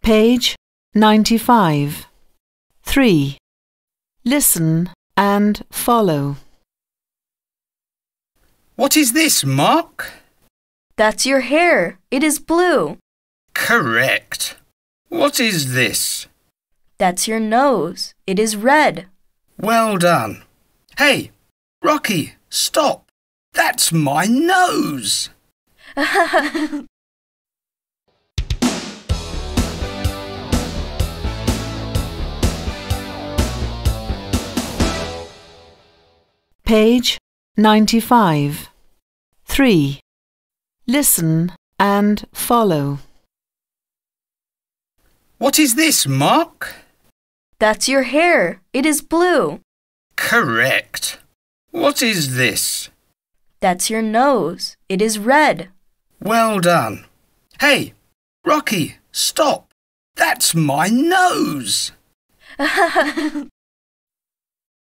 Page 95. 3. Listen and follow. What is this, Mark? That's your hair. It is blue. Correct. What is this? That's your nose. It is red. Well done. Hey, Rocky, stop. That's my nose. Page 95. 3. Listen and follow. What is this, Mark? That's your hair. It is blue. Correct. What is this? That's your nose. It is red. Well done. Hey, Rocky, stop. That's my nose.